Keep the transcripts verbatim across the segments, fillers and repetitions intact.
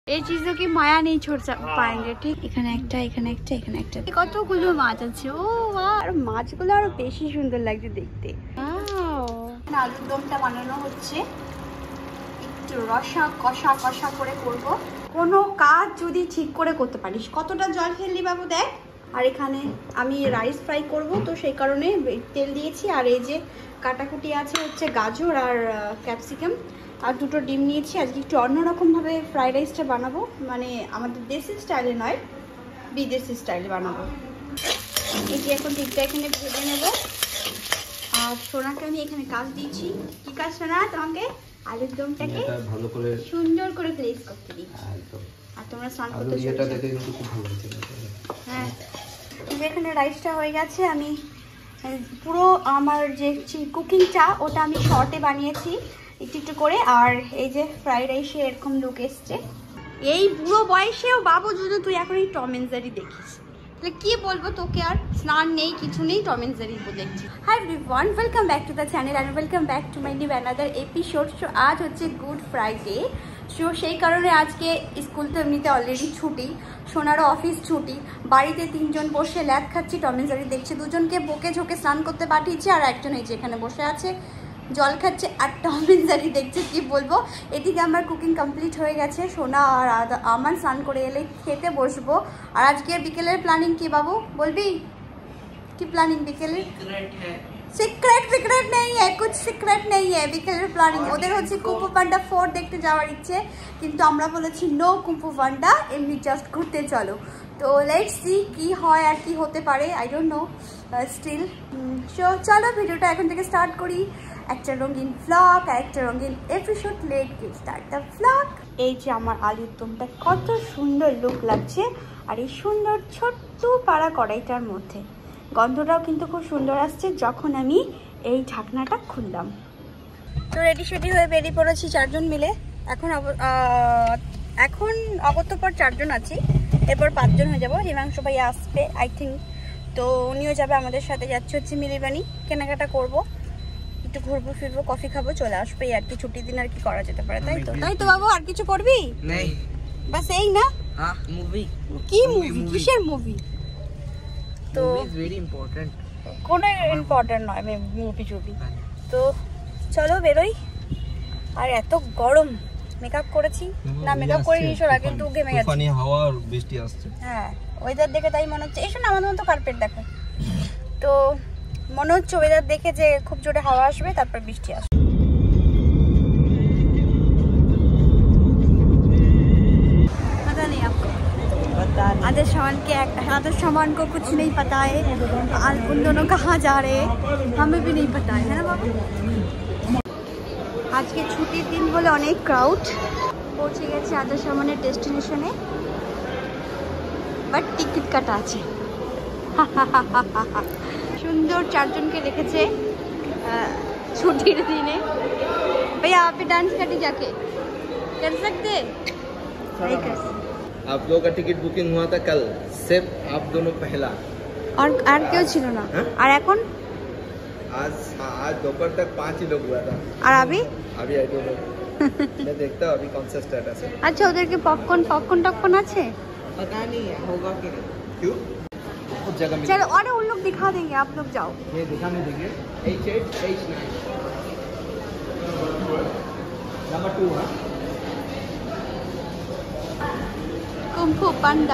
এই चीजों की माया नहीं छोड़ पाएंगे ঠিক। এখানে একটা এখানে একটা এখানে একটা কতগুলো মাছ আছে। ও আর মাছগুলো আরো বেশি সুন্দর লাগছে দেখতে। আলুর দমটা বানানো হচ্ছে, একটু রসা কষা কষা করে করব। কোনো কাজ যদি ঠিক করে করতে পারিস। কতটা জল ফেললি বাবু দেখ। আর এখানে আমি রাইস ফ্রাই করব, তো সেই কারণে তেল দিয়েছি। আর এই যে কাটাকুটি আছে হচ্ছে গাজর আর ক্যাপসিকাম, আর দুটো ডিম নিয়েছি। আজকে একটু অন্যরকমভাবে ফ্রাইড রাইসটা বানাবো, মানে আমাদের দেশি স্টাইলে নয়, বিদেশি স্টাইলে বানাবো। এই যে এখন ডিমটা এখানে ভেজে নেব। আর সোনাকে আমি এখানে কাজ দিয়েছি। কি কাজ সোনা? তোমাকে আলুর দমটাকে ভালো করে সুন্দর করে গ্লেজ করতে দিচ্ছি। আর তোমরা স্নান করতে চলে যাও। হ্যাঁ, এখানে রাইসটা হয়ে গেছে। আমি পুরো আমার যে কুকিংটা ওটা আমি শর্টে বানিয়েছি একটু একটু করে। আর এই যে ফ্রাইড রাইসে এরকম লুক এসছে। এই বুড়ো বয়সেও বাবু যদি তুই এখন এই টম এন্ড জেরি দেখিস, তাহলে কি বলবো তোকে? আর স্নান নেই কিছু নেই, টম এন্ড জেরি দেখছি। Hi everyone, welcome back to the channel and welcome back to my new another episode. So আজ হচ্ছে গুড ফ্রাইডে। সো সেই কারণে আজকে স্কুল তো এমনিতে অলরেডি ছুটি, সোনারও অফিস ছুটি। বাড়িতে তিনজন বসে ল্যাদ খাচ্ছি, টম এন্ড জেরি দেখছি। দুজনকে বকে ঝোঁকে স্নান করতে পাঠিয়েছি, আর একজন এই যে এখানে বসে আছে জল খাচ্ছে আর টম এন্ড জেরি দেখছে। কি বলবো, এদিকে আমার কুকিং কমপ্লিট হয়ে গেছে। সোনা আর আমার স্নান করে এলে খেতে বসবো। আর আজকে বিকেলের প্ল্যানিং কি বাবু বলবি? কি প্ল্যানিং বিকেলের? সিক্রেট সিক্রেট নেই হ্যাঁ, কুছ সিক্রেট নেই হ্যাঁ বিকেলের প্ল্যানিং। ওদের হচ্ছে কুম্ফু পান্ডা ফোর দেখতে যাওয়ার ইচ্ছে, কিন্তু আমরা বলেছি নো কুম্ফু পান্ডা, এমনি জাস্ট ঘুরতে চলো। তো লেটস সি কি হয় আর কি হতে পারে, I don't know still. So চলো ভিডিওটা এখন থেকে স্টার্ট করি। একটা রঙিন ফ্লগ আর একটা রঙিন episode. Let get start the vlog. এই যে আমার আলুর দমটা কত সুন্দর লুক লাগছে, আর এই সুন্দর ছোট্ট পাড়া কড়াইটার মধ্যে গন্ধটাও কিন্তু খুব সুন্দর আসছে যখন আমি এই ঢাকনাটা খুললাম। তো রেডি সেডি হয়ে বেরিয়ে পড়েছি চারজন মিলে। এখন এখন অগত্যপর চারজন আছি, এরপর পাঁচজন হয়ে যাবো। হিমাংশু ভাই আসবে আই থিঙ্ক, তো উনিও যাবে আমাদের সাথে। যাচ্ছে হচ্ছে মিলিবানি, কেনাকাটা করবো, একটু ঘুরবো ফিরবো, কফি খাবো, চলে আসবে আর কি। ছুটির দিন আর কি করা যেতে পারে, তাই তো? তাই তো বাবু, আর কিছু করবি? বাস এই না? মুভি কি? মুভি কিসের মুভি? তো ভেরি ইম্পর্টেন্ট, কোনো ইম্পর্টেন্ট নয় মুভি টুভি। তো চলো বেরোই। আর এত গরম, মেকআপ করেছি না মেকআপ করে নিস ওরা, কিন্তু ঘেমে গেছে। পানি হাওয়া আর বৃষ্টি আসছে। হ্যাঁ, ওয়েদার দেখে তাই মনে হচ্ছে। এসো না আমাদের মতো কার্পেট দেখো। তো মনে হচ্ছে ওয়েদার দেখে যে খুব জোরে হাওয়া আসবে, তারপর বৃষ্টি আসবে। आदर्श सामान के आदर्श सामान को कुछ नहीं पता है, उन दोनों कहाँ जा रहे हैं हमें भी नहीं पता है, है ना बाबू? आज के छुट्टिर दिन बोले अनेक क्राउड। पहुँचे गेছে आदर्श सामानेर डेस्टिनेशने, बाट टिकिट काटा आछे। सुंदर चारजन के रेखेছে छुट्टिर दिने। भैया आप भी डांस काटी जाके कर सकते? नहीं कर सकते। आप लोगों का टिकट बुकिंग हुआ था कल, सिर्फ आप दोनों पहला। और আর কেউ ছিল না? আর এখন आज आज दोपहर तक पांच ही लोग हुआ था। और अभी अभी आई डोंट नो, मैं देखता हूं अभी कौन सा स्टेटस है। अच्छा, उधर के पॉपकॉर्न पॉपकॉर्न टॉपकॉर्न আছে? पता नहीं है होगा कि नहीं। क्यों? कुछ जगह में चलो, और उन लोग दिखा देंगे, आप लोग जाओ। ये दिखाने देंगे। H eight H nine number two है কুম্ফু পান্ডা।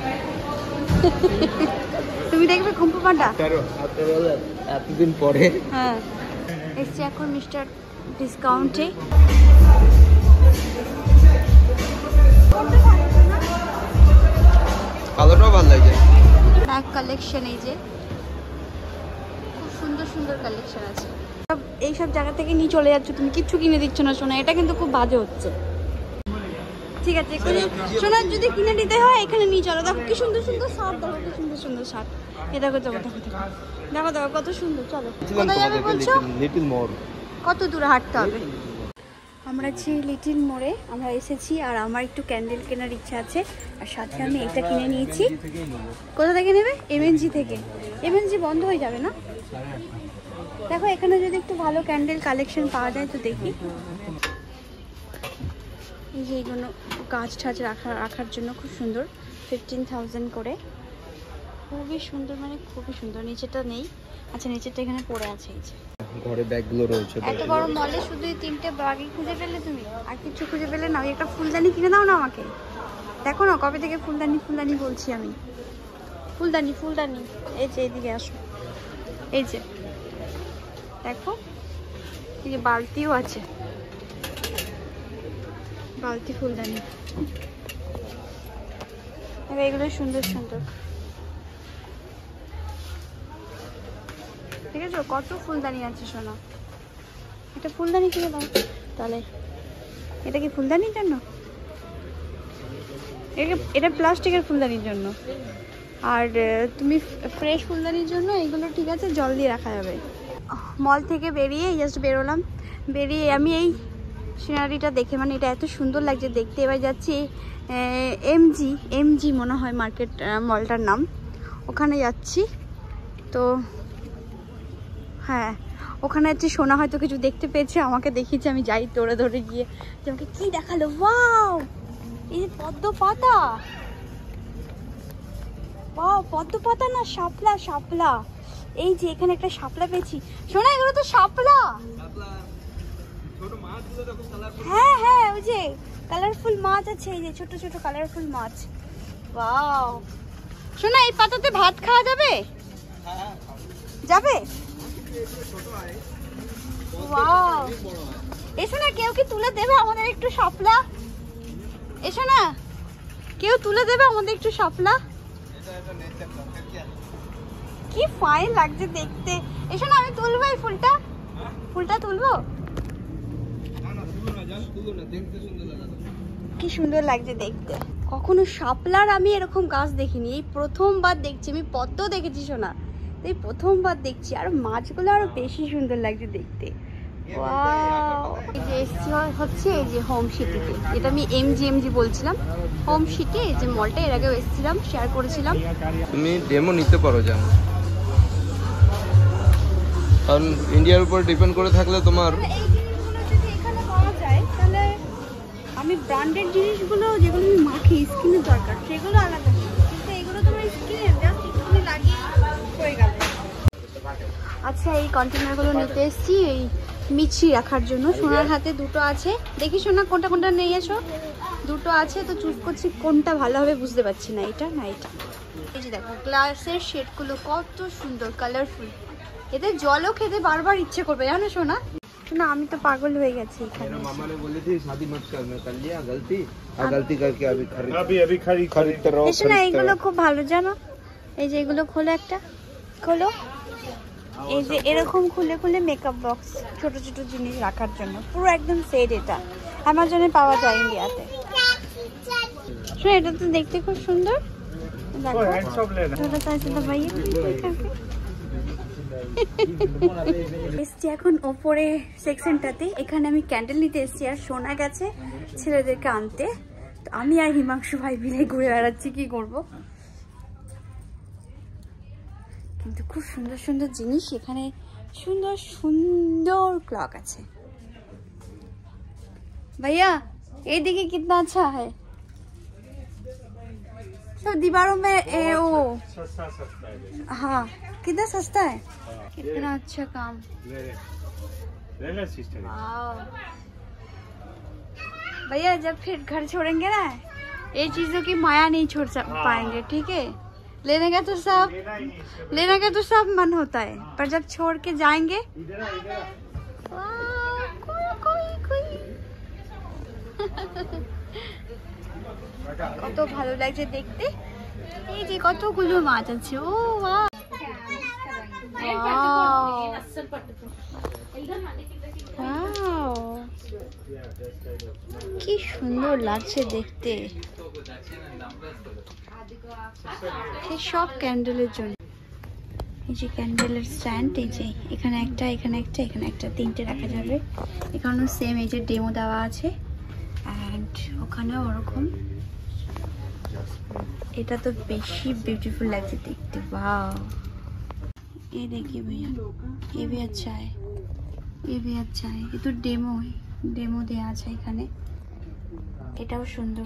তুমি দেখবে কুম্ফু পান্ডা? এতদিন পরে। হ্যাঁ, এসছে এখন মিস্টার ডিসকাউন্টে। কালারটাও ভালো লাগে। ব্যাগ কালেকশন, এই যে খুব সুন্দর সুন্দর কালেকশন আছে। এই সব জায়গা থেকে নিয়ে চলে যাচ্ছ, তুমি কিচ্ছু কিনে দিচ্ছ না সোনা, এটা কিন্তু খুব বাজে হচ্ছে। ঠিক আছে, সোনার যদি কিনে দিতে হয় এখানে নিয়ে চলো। দেখো কি সুন্দর সুন্দর শার্ট, দেখো কি সুন্দর সুন্দর শার্ট। এ দেখো দেখো দেখো দেখো দেখো কত সুন্দর। চলো, কোথায় যাবে বলছো? Little more. কত দূরে হাঁটতে হবে? আমরা যে লিটল মোড়ে আমরা এসেছি, আর আমার একটু ক্যান্ডেল কেনার ইচ্ছা আছে, আর সাথে আমি এটা কিনে নিয়েছি। কোথা থেকে নেবে? এমএনজি থেকে। এমএনজি বন্ধ হয়ে যাবে না? দেখো এখানে যদি একটু ভালো ক্যান্ডেল কালেকশন পাওয়া যায় তো দেখি। এই যে এগুলো গাছ ঠাছ রাখা রাখার জন্য খুব সুন্দর, ফিফটিন থাউজেন্ড করে, খুবই সুন্দর, মানে খুবই সুন্দর। নিচেটা নেই, আচ্ছা নিচেরটা এখানে পড়ে আছে। এই যে ঘরে ব্যাগগুলো রয়েছে। এত বড় মলে শুধু এই তিনটে ব্যাগই খুঁজে পেলে তুমি, আর কিছু খুঁজে পেলে না? ওই একটা ফুলদানি কিনে দাও না আমাকে। দেখো না কবে থেকে ফুলদানি ফুলদানি বলছি আমি, ফুলদানি ফুলদানি। এই যে এইদিকে আসো, এই যে দেখো, এই যে বালতিও আছে, বালতি ফুলদানি। এবার এগুলো সুন্দর সুন্দর, ঠিক আছে? কত ফুলদানি আছে সোনা, এটা ফুলদানি কিনে দাও তাহলে। এটা কি ফুলদানির জন্য? এটা প্লাস্টিকের ফুলদানির জন্য, আর তুমি ফ্রেশ ফুলদানির জন্য এগুলো ঠিক আছে, জল দিয়ে রাখা যাবে। মল থেকে বেরিয়ে জাস্ট বেরোলাম, বেরিয়ে আমি এই সিনারিটা দেখে, মানে এটা এত সুন্দর লাগছে দেখতে। এবার যাচ্ছি এমজি, এমজি মনে হয় মার্কেট মলটার নাম, ওখানে যাচ্ছি। তো হ্যাঁ ওখানে যাচ্ছি, সোনা হয়তো কিছু দেখতে পেয়েছে, আমাকে দেখিয়েছে, আমি যাই দৌড়ে দৌড়ে গিয়ে। যে আমাকে কী দেখালো, ওয়াও এই যে পদ্ম পাতা, ওয়াও পদ্ম পাতা না, শাপলা শাপলা। এই যে এখানে একটা শাপলা পেয়েছি সোনা, এগুলো তো শাপলা। হ্যাঁ হ্যাঁ ওই যে কালারফুল মাছ আছে, এই যে ছোট ছোট কালারফুল মাছ। ওয়াও সোনা, এই পাতাতে ভাত খাওয়া যাবে? যাবে? ওয়াও, এসো না, কেউ কি তুলে দেবে আমাদের একটু শাপলা? এসো না, কেউ তুলে দেবে আমাদের একটু শাপলা? কি ফাইন লাগছে দেখতে। এসো না, আমি তুলবো এই ফুলটা, ফুলটা তুলবো। কি সুন্দর লাগছে দেখতে। কখনো শাপলার আমি এরকম গাছ দেখিনি, এই প্রথমবার দেখছি। আমি পদ্ম দেখেছি সোনা, এই প্রথমবার দেখছি। আর মাছগুলো আরো বেশি সুন্দর লাগছে দেখতে। ওয়াও, এই যে এসছি হচ্ছে এই যে হোম সিটিতে, যেটা আমি এমজি এমজি বলছিলাম, হোম সিটি। এই যে মলটা এর আগেও এসেছিলাম, শেয়ার করেছিলাম। তুমি ডেমো নিতে পারো জানো, কারণ ইন্ডিয়ার উপর ডিপেন্ড করে থাকলে তোমার এই জিনিসগুলো যদি এখানে পাওয়া যায়, তাহলে আমি ব্র্যান্ডেড জিনিসগুলো যেগুলো আমি মাখি, স্কিনের দরকার, সেগুলো আলাদা। কিন্তু এগুলো তোমার স্কিনে জাস্ট একটু লাগিয়ে হয়ে গেল। আচ্ছা এই কন্টেনারগুলো নিতে এসেছি এই মিষ্টি রাখার জন্য। সোনার হাতে দুটো আছে, দেখি সোনা কোনটা কোনটা নিয়ে এসো। দুটো আছে, তো চুজ করছি কোনটা ভালো হবে, বুঝতে পারছি না, এটা না এটা। এই যে দেখো গ্লাসের শেডগুলো কত সুন্দর কালারফুল, এতে জলও খেতে বারবার ইচ্ছে করবে জানো সোনা। না আমি তো পাগল হয়ে গেছি এখানে। মামা ने बोली थी शादी मत कर, मैं कर लिया गलती, और गलती करके अभी खरीद अभी अभी खरीद खरीदते रहो। এসো না, এইগুলো খুব ভালো জানো। এই যে এগুলো খোলো, একটা খোলো। এই যে এরকম খুলে খুলে মেকআপ বক্স, ছোট ছোট জিনিস রাখার জন্য, পুরো একদম সেট। এটা অ্যামাজনে পাওয়া যায় ইন্ডিয়াতে। শোনো এটা তো দেখতে খুব সুন্দর, দেখো सब लेना ছোট সাইজ তো ভাই। এসছি এখন ওপরে সেকশনটাতে, এখানে আমি ক্যান্ডেল নিতে এসছি, আর সোনা গেছে ছেলেদেরকে আনতে। তো আমি আর হিমাংশু ভাই মিলে ঘুরে বেড়াচ্ছি, কি করব। কিন্তু খুব সুন্দর সুন্দর জিনিস এখানে, সুন্দর সুন্দর ক্লক আছে। भैया ये देखिए कितना अच्छा है, सब दीवारों में ए, ओ सस्ता सस्ता है हाँ कितना सस्ता है, कितना अच्छा काम। ले ले ले ले सिस्टर वाओ। भैया जब फिर घर छोड़ेंगे ना, ये चीजों की माया नहीं छोड़ पाएंगे, ठीक है? लेने का तो सब लेने का तो सब मन होता है, पर जब छोड़ के जाएंगे। वाओ, कोई कोई कोई কত ভালো লাগছে দেখতে। এই যে কতগুলো মাছ আছে, ও ওয়াও, কি সুন্দর লাগছে দেখতে। সব ক্যান্ডেলের জন্য। এই যে ক্যান্ডেলের স্ট্যান্ড, এই যে এখানে একটা, এখানে একটা, এখানে একটা, তিনটে রাখা যাবে। এখানেও সেম এই যে ডেমো দেওয়া আছে, অ্যান্ড ওখানেও ওরকম। এটা তো বেশি বিউটিফুল লাগছে দেখতে। वाओ, ये देखिए भैया, ये भी अच्छा है, ये भी अच्छा है। ये तो डेमो है, डेमो দেয়া আছে এখানে। এটাও সুন্দর,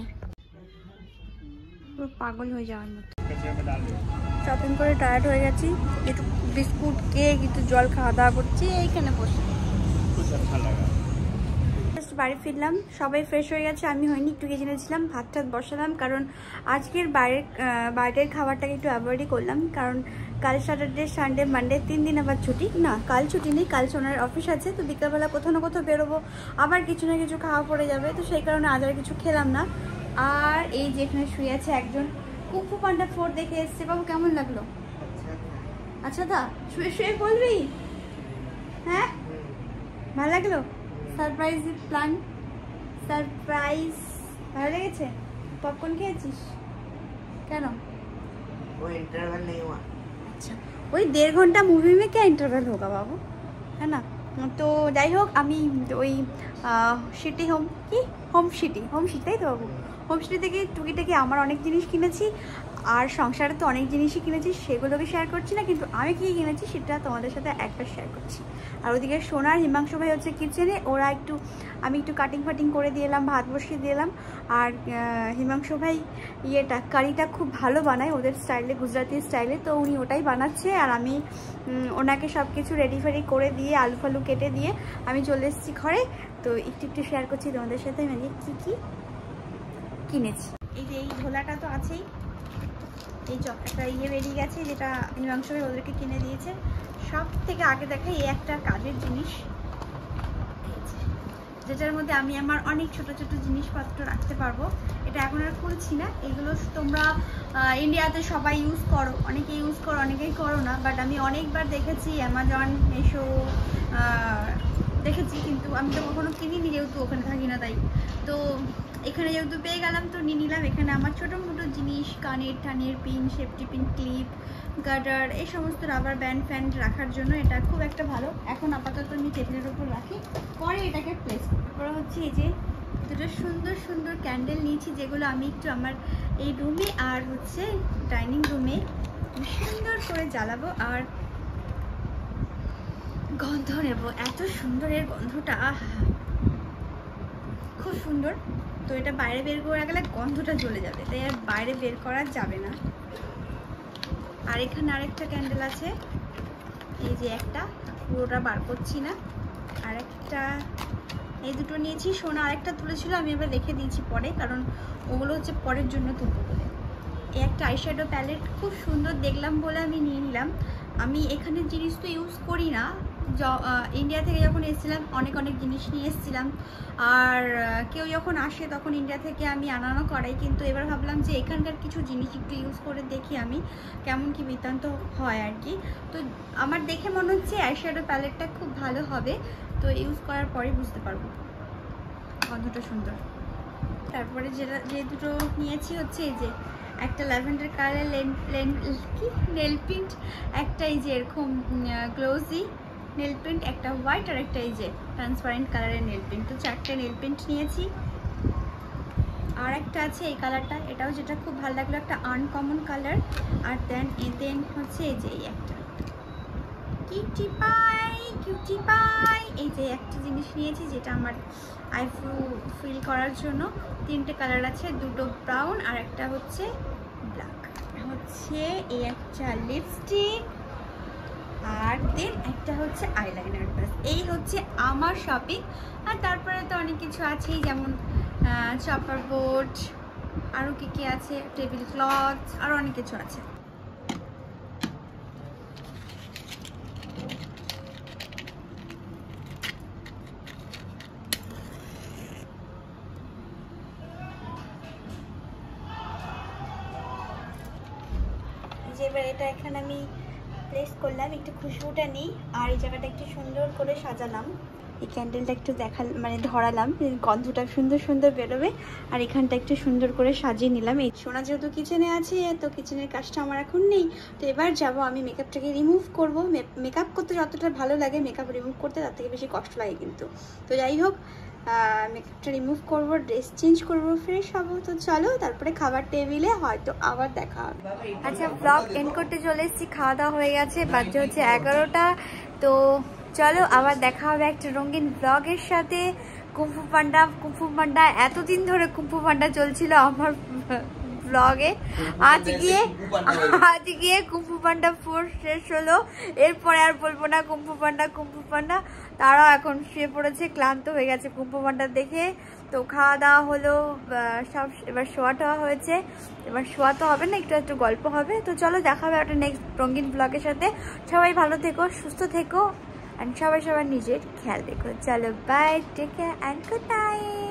পুরো পাগল হয়ে যাওয়ার মতো। कचरे में डाल दो। শপিং করে টায়ার্ড হয়ে গেছি, একটু বিস্কুট কেক একটু জল খাওয়া দাওয়া করছি এইখানে বসে। कुछ अच्छा लगा। জাস্ট বাড়ি ফিরলাম, সবাই ফ্রেশ হয়ে গেছে, আমি হয়নি, একটু কিচেনেছিলাম, ভাত টাত বসালাম, কারণ আজকের বাইরের বাইরের খাবারটাকে একটু অ্যাভয়েডই করলাম, কারণ কাল স্যাটারডে সানডে মানডে তিন দিন আবার ছুটি না, কাল ছুটি নেই, কাল সোনার অফিস আছে, তো বিকালবেলা কোথাও না কোথাও বেরোবো, আবার কিছু না কিছু খাওয়া পড়ে যাবে, তো সেই কারণে আজ আর কিছু খেলাম না। আর এই যে এখানে শুয়ে আছে একজন, কুংফু পান্ডা ফোর দেখে এসছে, বাবু কেমন লাগলো? আচ্ছা দা শুয়ে শুয়ে বলবি, হ্যাঁ ভালো লাগলো? সারপ্রাইজ প্ল্যান, সারপ্রাইজ ভালো লেগেছে? পপকর্ন খেয়েছিস কেন? वो इंटरवल नहीं हुआ। আচ্ছা, ওই দেড় ঘন্টা মুভি में क्या इंटरवल होगा বাবু, है ना? তো যাই হোক, আমি ওই সিটি হোম কি হোম সিটি হোম সিটি তাই তো বাবু, হোম সিটি থেকে টুকিটাকি আমার অনেক জিনিস কিনেছি, আর সংসারে তো অনেক জিনিসই কিনেছি, সেগুলোকে শেয়ার করছি না, কিন্তু আমি কী কিনেছি সেটা তোমাদের সাথে একবার শেয়ার করছি। আর ওদিকে সোনার হিমাংশু ভাই হচ্ছে কিচেনে, ওরা একটু আমি একটু কাটিং ফাটিং করে দিলাম, ভাত বসিয়ে দিলাম, আর হিমাংশু ভাই ইয়েটা কারিটা খুব ভালো বানায় ওদের স্টাইলে, গুজরাটি স্টাইলে, তো উনি ওটাই বানাচ্ছে, আর আমি ওনাকে সব কিছু রেডি ফেডি করে দিয়ে আলু ফালু কেটে দিয়ে আমি চলে এসেছি ঘরে, তো একটু একটু শেয়ার করছি তোমাদের সাথে মানে কী কী কিনেছি। এই যে এই ঝোলাটা তো আছেই, এই চক একটা ইয়ে বেরিয়ে গেছে যেটা হিমাংশু ভাই ওদেরকে কিনে দিয়েছে। সব থেকে আগে দেখাই এই একটা কাজের জিনিস, যেটার মধ্যে আমি আমার অনেক ছোট ছোট জিনিসপত্র রাখতে পারবো। এটা এখন আর খুলছি না, এগুলো তোমরা ইন্ডিয়াতে সবাই ইউজ করো, অনেকে ইউজ করো অনেকেই করো না, বাট আমি অনেকবার দেখেছি অ্যামাজন মিশো দেখেছি, কিন্তু আমি তো কখনো কিনিনি যেহেতু ওখানে থাকি না, তাই তো এখানে যেহেতু পেয়ে গেলাম তো নিয়ে নিলাম। এখানে আমার ছোটো মোটো জিনিস, কানের টানের pin, safety pin, clip, garter, এই সমস্ত রাবার ব্যান্ড ফ্যান্ড রাখার জন্য এটা খুব একটা ভালো। এখন আপাতত আমি টেবিলের উপর রাখি, পরে এটাকে প্লেস করা হচ্ছে। এই যে দুটো সুন্দর সুন্দর ক্যান্ডেল নিয়েছি, যেগুলো আমি একটু আমার এই রুমে আর হচ্ছে ডাইনিং রুমে সুন্দর করে জ্বালাবো, আর গন্ধ নেব। এত সুন্দর এর গন্ধটা, খুব সুন্দর। তো এটা বাইরে বের করে গেলে গন্ধটা জ্বলে যাবে, তাই আর বাইরে বের করা যাবে না। আর এখানে আরেকটা ক্যান্ডেল আছে, এই যে একটা, পুরোটা বার করছি না, আর একটা, এই দুটো নিয়েছি। সোনা আরেকটা তুলেছিল, আমি এবার রেখে দিয়েছি পরে, কারণ ওগুলো হচ্ছে পরের জন্য তুলবো বলে। এই একটা আইশ্যাডো প্যালেট খুব সুন্দর দেখলাম বলে আমি নিয়ে নিলাম। আমি এখানে জিনিস তো ইউজ করি না, ইন্ডিয়া থেকে যখন এসেছিলাম অনেক অনেক জিনিস নিয়ে এসেছিলাম, আর কেউ যখন আসে তখন ইন্ডিয়া থেকে আমি আনানো করাই, কিন্তু এবার ভাবলাম যে এখানকার কিছু জিনিস একটু ইউজ করে দেখি আমি কেমন কি বৃত্তান্ত হয় আর কি। তো আমার দেখে মনে হচ্ছে আইশ্যাডো প্যালেটটা খুব ভালো হবে, তো ইউজ করার পরে বুঝতে পারবো গন্ধটা সুন্দর। তারপরে যেটা যে দুটো নিয়েছি হচ্ছে এই যে একটা ল্যাভেন্ডার কালার লেন লেন কি নেল প্রিন্ট, একটা এই যে এরকম গ্লোজি নেল প্রিন্ট, একটা হোয়াইট, আর একটা এই যে ট্রান্সপারেন্ট কালারের নেল প্রিন্ট। তো চারটে নেল প্রিন্ট নিয়েছি। আর একটা আছে এই কালারটা, এটাও যেটা খুব ভালো লাগলো, একটা আনকমন কালার। আর দেন এ দেন হচ্ছে এই যে এই একটা কিউটি পাই কিউটি পাই, এই যে একটা জিনিস নিয়েছি যেটা আমার আইব্রো ফিল করার জন্য। তিনটে কালার আছে, দুটো ব্রাউন আর একটা হচ্ছে ব্ল্যাক। হচ্ছে এই একটা লিপস্টিক, আর দেন একটা হচ্ছে আইলাইনার। ব্যাস এই হচ্ছে আমার শপিং। আর তারপরে তো অনেক কিছু আছেই, যেমন চপার বোর্ড, আরও কী কী আছে, টেবিল ক্লথ, আরও অনেক কিছু আছে। এবার এটা এখানে আমি প্লেস করলাম, একটু খুশবুটা নিই, আর এই জায়গাটা একটু সুন্দর করে সাজালাম। এই ক্যান্ডেলটা একটু দেখাল মানে ধরালাম, গন্ধটা সুন্দর সুন্দর বেরোবে। আর এখানটা একটু সুন্দর করে সাজিয়ে নিলাম। এই সোনা যেহেতু কিচেনে আছে, তো কিচেনের কাজটা আমার এখন নেই, তো এবার যাব আমি মেকআপটাকে রিমুভ করবো। মেকআপ করতে যতটা ভালো লাগে, মেকআপ রিমুভ করতে তার থেকে বেশি কষ্ট লাগে কিন্তু। তো যাই হোক, মেকআপটা রিমুভ করবো, ড্রেস চেঞ্জ করবো, ফ্রেশ হবো। তো চলো তারপরে খাবার টেবিলে হয়তো আবার দেখা হবে। আচ্ছা, ব্লগ এন্ড করতে চলে এসেছি, খাওয়া দাওয়া হয়ে গেছে, বাজে হচ্ছে এগারোটা। তো চলো আবার দেখা হবে একটা রঙিন ব্লগের সাথে। কুম্ফু পান্ডা কুম্ফু পান্ডা এতদিন ধরে কুম্ফু পান্ডা চলছিল আমার ব্লগে, আজ গিয়ে আজ গিয়ে কুম্ফু পান্ডা ফোর শেষ হলো। এরপরে আর বলবো না কুম্ফু পান্ডা কুম্ফু পান্ডা। তারাও এখন শুয়ে পড়েছে, ক্লান্ত হয়ে গেছে কুম্ফু পান্ডা দেখে। তো খাওয়া দাওয়া হলো সব, এবার শোয়া টোয়া হয়েছে, এবার শোয়া তো হবে না, একটু একটু গল্প হবে। তো চলো দেখা হবে একটা নেক্সট রঙিন ব্লগের সাথে। সবাই ভালো থেকো, সুস্থ থেকো, অ্যান্ড সবাই সবার নিজের খেয়াল রেখো। চলো bye, take care and good night.